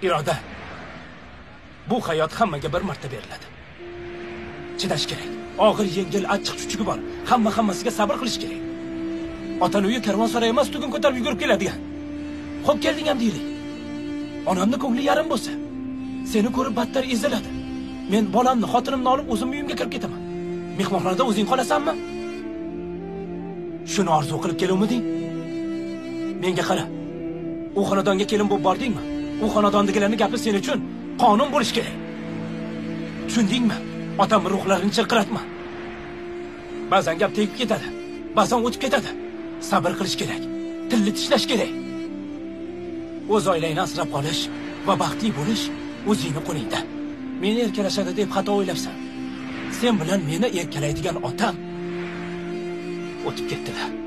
Iroda. Bu hayot hammaga bir marta beriladi. Chidash kerak. Og'ir, yengil, achchiq chuchugi bor. Hammasiga sabr qilish kerak. Otani uyi karvonsaroy emas, tugun ko'tarib yugurib keladigan. Xo'p kelding ham deylik. Onamning ko'ngli yarim bo'lsa, seni ko'rib battar eziladi. Men bolamni, xotinimni olib o'zim uyimga kirib ketaman. Mehmonxonada o'zing qolasanmi? Shuni orzu qilib keluvmiding? Menga qara. U xonadonga kelin bo'lib bordingmi? U xonadondagilarning gapi sen uchun qonun bo'lish kerak. Tushundingmi? Otamning ruhlarini chirqiratma. Ba'zan gap tegib ketadi, ba'zan o'tib ketadi. Sabr qilish kerak. Tilni tishlash kerak. O'z oilangni asrab qolish va baxtli bo'lish o'zingning qo'lingda. Meni erkalashadi deb xato o'ylabsan. Sen bilan meni erkalaydigan otam o'tib ketdilar.